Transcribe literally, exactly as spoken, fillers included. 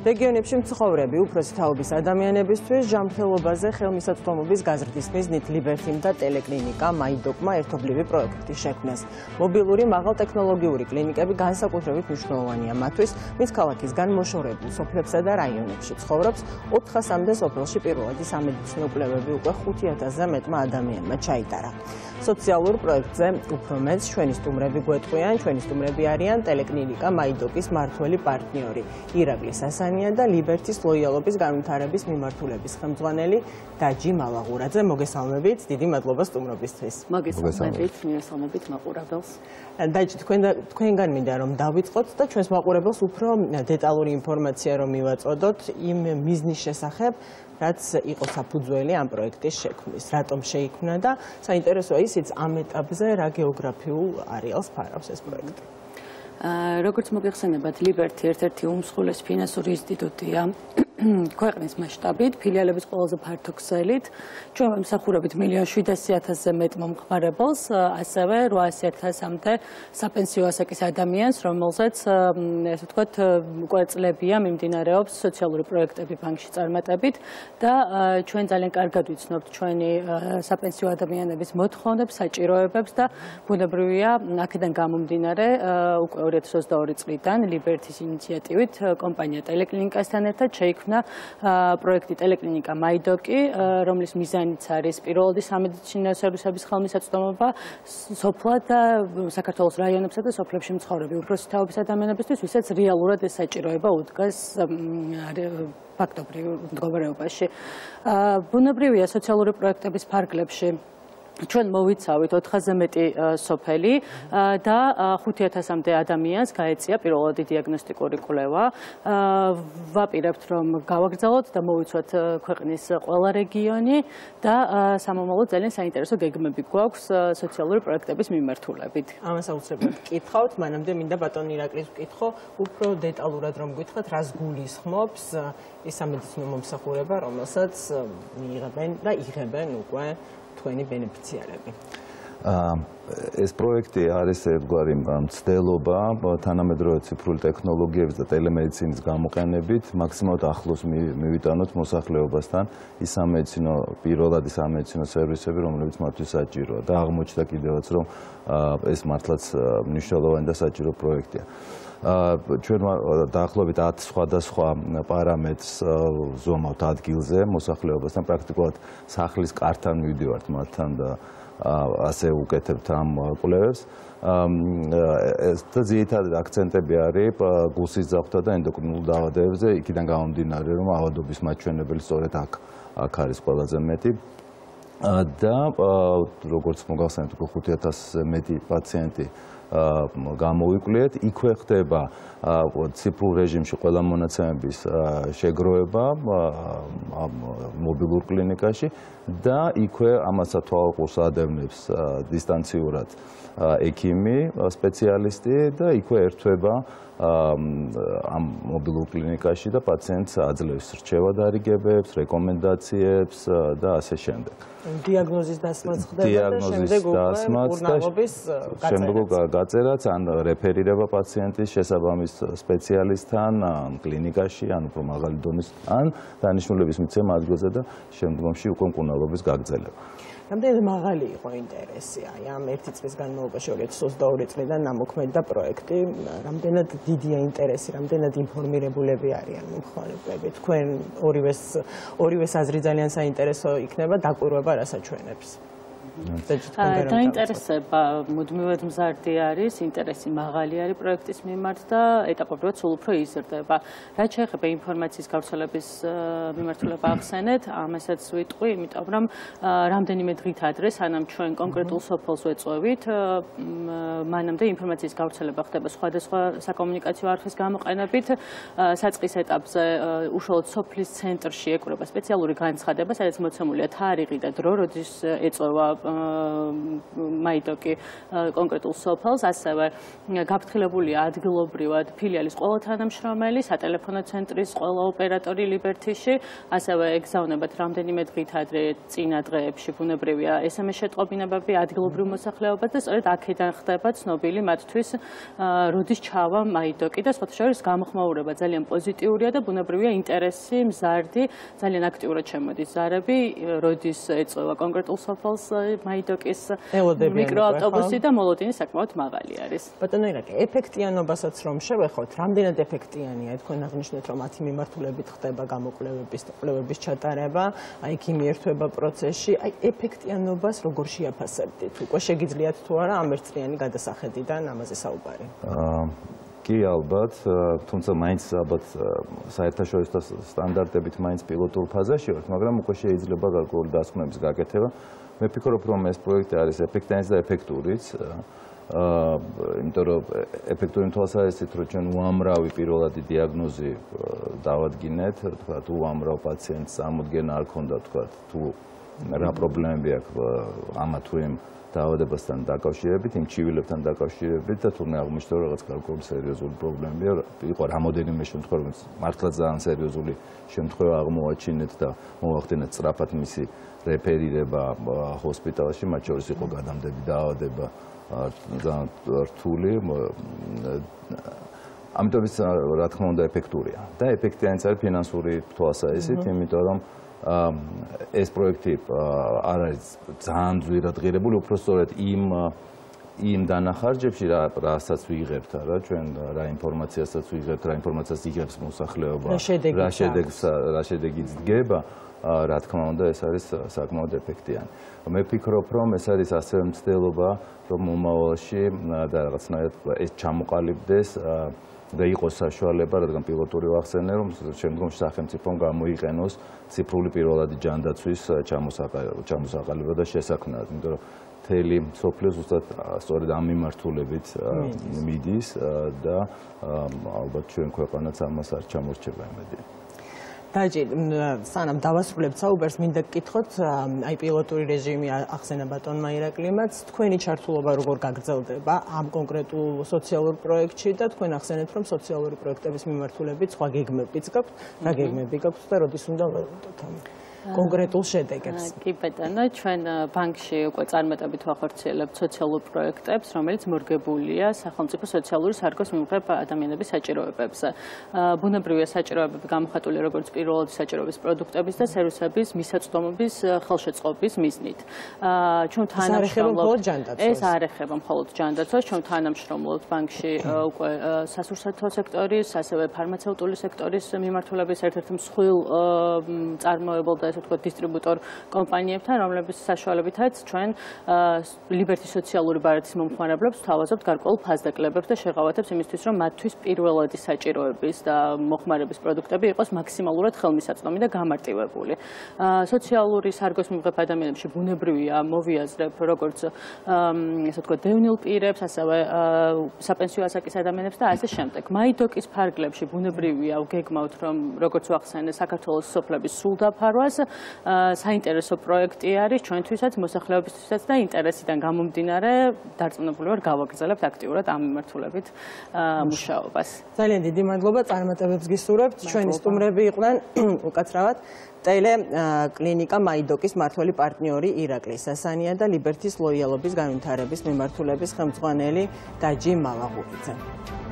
რეგიონებში მცხოვრები უფროსი თაობის ადამიანებისთვის ჯანმრთელობაზე ხელმისაწვდომობის გაზრდის მიზნით ლიბერთიმ და ტელეკლინიკა მაიდოკმა ერთობლივი პროექტი შექმნეს. მობილური მაღალტექნოლოგიური კლინიკები განსაკუთრებით მნიშვნელოვანია მათთვის, ვინც ქალაქისგან მოშორებულ სოფლებსა და რაიონებში ცხოვრობს. ოთხასამდე სოფელში პირველადი სამედიცინო კვლევები უკვე ხუთი ათასზე მეტმა ადამიანმა ჩაიტარა. სოციალურ პროექტზე უფრო მეტს ჩვენი სტუმრები გვეტყვიან, ჩვენი სტუმრები არიან ტელეკლინიკა მაიდოკის მმართველი პარტნიორი ირაკლი სასანია და ლიბერთის ლოიალობის განვითარების მიმართულების ხელმძღვანელი დაჯი მალაღურაძე. მოგესალმებით, დიდი მადლობა სტუმრობისთვის. მოგესალმებით, მივესალმებით მაყურებელს. დაჯი, თქვენ თქვენგან მინდა რომ დავიწყოთ და ჩვენს მაყურებელს უფრო დეტალური ინფორმაცია რომ მივაწოდოთ იმ მიზნის შესახებ, რაც იყო საფუძველი ამ პროექტის შექმნის, რატომ შეიქმნა და საინტერესოა ისიც ამ ეტაპზე რა გეოგრაფიულ არეალს ფარავს ეს პროექტი. როგორც მოგეხსენებათ, ლიბერთი ერთ-ერთი უმსხვილესი ფინანსური ინსტიტუტია ქვეყნის მასშტაბით, ფილიალების ყველაზე ფართო ქსელით. ჩვენ ვიმსახურებით მილიონი შვიდასი ათასზე მეტ მომხმარებელს, ასევე რვაასი ათასამდე საპენსიო ასაკის ადამიანს, რომელზეც ესე ვთქვათ, უკვე წლებია მიმდინარეობს სოციალური პროექტები ბანკში წარმატებით და ჩვენ ძალიან კარგად ვიცნობთ ჩვენი საპენსიო ადამიანების მოთხოვნებს, საჭიროებებს და ბუნებრივია, აქედან გამომდინარე, უკვე ორი ათას ოცდაორი წლიდან ლიბერთის ინიციატივით კომპანია ტელეკლინიკასთან ერთად შეიქმნა პროექტი ტელეკლინიკა მაიდოკი, რომლის მიზანიც არის პირველადი სამედიცინო სერვისების ხელმისაწვდომობა სოფლად და საქართველოს რაიონებსა და სოფლებში მცხოვრები უფროსი თაობის ადამიანებისთვის, ვისაც რეალურად ეს საჭიროება უდგას ფაქტობრივ მდგომარეობაში. ბუნებრივია სოციალური პროექტების ფარგლებში ჩვენ მოვიცავით ოთხასზე მეტი სოფელი და ხუთი ათასამდე ადამიანს გაეწია პირველადი დიაგნოსტიკური კვლევა. ვაპირებთ რომ გავაგრძელოთ და მოვიცვათ ქვეყნის ყველა რეგიონი და სამომავლოდ ძალიან საინტერესო გეგმები გვაქვს სოციალური პროექტების მიმართულებით. ამას აუცილებლად გკითხავთ, მანამდე მინდა ბატონ ირაკლის ვკითხო, უფრო დეტალურად რომ გითხრათ, რას გულისხმობს ის სამედიცინო მომსახურება, რომელსაც მიიღებენ და იღებენ უკვე თქვენი ბენეფიციარები. ეს პროექტი არის ერთგვარი მცდელობა თანამედროვე ციფრული ტექნოლოგიების და ტელემედიცინის გამოყენებით მაქსიმალურად ახლოს მივიტანოთ მოსახლეობასთან ის სამედიცინო პირველადი სამედიცინო სერვისები, რომლებიც მათთვის საჭიროა და აღმოჩნდა კიდევაც რომ ეს მართლაც მნიშვნელოვანი და საჭირო პროექტია. ჩვენ დაახლოებით ათ სხვადასხვა პარამეტრს ზომავთ ადგილზე მოსახლეობასთან, პრაქტიკულად სახლის კართან მივდივართ მათთან და ასე უკეთებთ ამ კვლევებს. და ძირითადად აქცენტები არის გულსისძაფთა და ენდოკრინულ დაავადებებზე, იქიდან გამომდინარე, რომ ავადობის მაჩვენებელი სწორედ აქ აქ არის ყველაზე მეტი. და როგორც მოგახსენებთ, ხუთი ათასზე მეტი პაციენტი გამოვიკვლიეთ, იქვე ხდება ციფრულ რეჟიმში ყველა მონაცემების შეგროვება მობილურ კლინიკაში და იქვე ამასაც თვალყურს ადევნებს დისტანციურად ექიმი, სპეციალისტი და იქვე ერთვება ამ მობილურ კლინიკაში და პაციენტს აძლევს რჩევა დარიგებებს, რეკომენდაციებს და ასე შემდეგ. დიაგნოზის დასმაც ხდება და შემდეგ უბრუნავობის გაწერაც ან რეფერირება პაციენტის შესაბამის სპეციალისტთან, ან კლინიკაში, ან უფრო მაღალი დონის, ან დანიშნულების მიცემა ადგილზე და შემდგომში უკვე მკურნალობის გაგრძელება. რამდენად მაღალი იყო ინტერესი აი ამ ერთი წლის განმავლობაში ორი ათას ოცდაორი წლიდან ამოქმედდა პროექტი, რამდენად დიდია ინტერესი, რამდენად ინფორმირებულები არიან მომხმარებლები. თქვენ ორივეს ორივეს აზრი ძალიან საინტერესო იქნება, დაკვირვება რას აჩვენებს. დაინტერესება მუდმივად მზარდი არის, ინტერესი მაღალი არის პროექტის მიმართ და ეტაპობრივად სულ უფრო იზრდება. რაც შეეხება ინფორმაციის გავრცელების მიმართულება ახსენეთ, ამასაც ვიტყვი, იმიტომ რომ რამდენიმე დღით ადრე, სანამ ჩვენ კონკრეტულ სოფელს ვეწვევით, მანამდე ინფორმაციის გავრცელება ხდება სხვადასხვა საკომუნიკაციო არხის გამოყენებით. საწყის ეტაპზე უშუალოდ სოფლის ცენტრში ეკვრება სპეციალური განცხადება, სადაც მოცემულია თარიღი და დრო, როდის ეწვევა მაიდოკი კონკრეტულ სოფელს, ასევე გაფრთხილებულია ადგილობრივად ფილიალის ყველა თანამშრომელი, სატელეფონო ცენტრის ყველა ოპერატორი ლიბერთიში, ასევე ეგზავნებათ რამდენიმე დღით ადრე წინა დღეებში ბუნებრივია ეს ამ შეტყობინებები ადგილობრივ მოსახლეობას და სწორედ აქედან ხდება ცნობილი მათთვის როდის ჩავა მაიდოკი და სხვათა შორის გამოხმაურება ძალიან პოზიტიურია და ბუნებრივია ინტერესი მზარდი ძალიან აქტიურად შემოდის ზარები როდის ეწევა კონკრეტულ სოფელს მაიდოკის მიკროავტობუსი და მოლოდინი საკმაოდ მაღალი არის. ბატონო ირაკი, ეფექტიანობასაც რომ შევეხოთ, რამდენად ეფექტიანია თქვენ აღნიშნეთ რომ მათი მიმართულებით ხდება გამოკვლევების და კვლევების ჩატარება, აი იქ იმერთვება პროცესში, აი ეფექტიანობას როგორ შეაფასებდით? უკვე შეგიძლიათ თუ არა ამ ერთწლიანი გადასახედიდან ამაზე საუბარი? კი ალბათ, თუმცა მაინც ალბათ საერთაშორისო სტანდარტებით მაინც პილოტურ ფაზაში ვართ, მაგრამ უკვე შეიძლება გარკვეული დასკვნების გაკეთება. მე ვფიქრობ, რომ ეს პროექტი არის ეფექტიანიც და ეფექტურიც. იმიტომ რომ ეფექტური თვალსაზრისით, რომ ჩვენ უამრავი პირველადი დიაგნოზი დავადგინეთ, თქვა თუ უამრავ პაციენტს წარმოდგენა არ ქონდა, თქვა თუ რა პრობლემები აქვს ამა თუ იმ დაავადებასთან დაკავშირებით, იმ ჩივილებთან დაკავშირებით და თურმე აღმოჩნდა რომ რაღაც გარკვეული სერიოზული პრობლემებია, იყო რამოდენიმე შემთხვევა, მართლა ძალიან სერიოზული შემთხვევა აღმოაჩინეთ და მოახდინეთ სწრაფად მისი რეფერირება ჰოსპიტალში, მათ შორის იყო გადამდები დაავადება ძალიან რთული. ამიტომ ის რა თქმა უნდა ეფექტურია და ეფექტიანიც არის ფინანსური თვალსაზრისით, იმიტომ რომ ეს პროექტი არ არის ძალიან ძვირად ღირებული, უფრო სწორედ იმ იმ დანახარჯებში, რასაც ვიღებთ, რა ჩვენ რა ინფორმაციასაც ვიღებთ, რა ინფორმაციას იღებს მოსახლეობა, რა შედეგს რა შედეგიც დგება, რა თქმა უნდა ეს არის საკმაოდ ეფექტიანი. მე ვფიქრობ, რომ ეს არის ასევე მცდელობა, რომ მომავალში და რაღაცნაირად ეს ჩამოყალიბდეს და იყოს საშუალება, რადგან პილოტური ვახსენე, რომ შემდგომში სახელმწიფომ გამოიყენოს ციფრული პირველადი ჯანდაცვის ჩამოსაყალიბება და შესაქმნელად, იმიტომ რომ მთელი სოფლიო ზუსტად სწორედ ამ მიმართულებით მიდის და ალბათ ჩვენ ქვეყანაც ამას არ ჩამორჩება იმედი. დაჯი, სანამ დავასრულებთ საუბარს, მინდა გკითხოთ, აი პილოტური რეჟიმი ახსენა ბატონმა ირაკლიმაც, თქვენი ჩართულობა როგორ გაგრძელდება ამ კონკრეტულ სოციალურ პროექტში და თქვენ ახსენეთ, რომ სოციალური პროექტების მიმართულებით სხვა გეგმებიც გაქვთ, რა გეგმები გაქვთ და როდის უნდა ველოდოთ ამ კონკრეტულ შედეგებს? კი ბატონო, ჩვენ ბანკში უკვე წარმატებით ვახორციელებთ სოციალურ პროექტებს, რომელიც მორგებულია სახელმწიფო სოციალური სარგოს მიმღებ ადამიანების საჭიროებებს. ბუნებრივია საჭიროებები გამოხატული როგორც პირველადი საჭიროების პროდუქტების და სერვისების მისაწვდომობის ხელშეწყობის მიზნით. ჩვენ თანამშრომლობთ ეს არ ეხება მხოლოდ ჯანდაცვას, ჩვენ თანამშრომლობთ ბანკში უკვე სასურსათო სექტორის, ასევე ფარმაცევტული სექტორის მიმართულების ერთ-ერთ მსხვილ წარმოებულ და ასე ვთქვათ, დისტრიბუტორ კომპანიებთან, რომლების საშუალებითაც ჩვენ ლიბერთის სოციალური ბარათის მომხმარებლებს ვთავაზობთ გარკვეულ ფასდაკლებებს და შეღავათებს იმისთვის, რომ მათთვის პირველადი საჭიროების და მოხმარების პროდუქტები იყოს მაქსიმალურად ხელმისაწვდომი და გამარტივებული. სოციალური სარგოს მიმღებ ადამიანებში ბუნებრივია მოვიაზრებ როგორც ასე ვთქვათ, დევნილ პირებს, ასევე საპენსიო ასაკის ადამიანებს და ასე შემდეგ. მაიდოკის ფარგლებში ბუნებრივია ვგეგმავთ, რომ როგორც ვახსენე, საქართველოს სოფლების სრულდაფარვას საინტერესო პროექტი არის ჩვენთვისაც, მოსახლეობისთვისაც და ინტერესიდან გამომდინარე დარწმუნებული ვარ გავაგრძელებთ აქტიურად ამ მიმართულებით მუშაობას. ძალიან დიდი მადლობა, წარმატებებს გისურვებთ. ჩვენი სტუმრები იყვნენ უკაცრავად ტელე კლინიკა მაიდოკის მმართველი პარტნიორი ირაკლი სასანია და ლიბერთის ლოიალობის განვითარების მიმართულების ხელმძღვანელი დაჯი მალაღურიძე.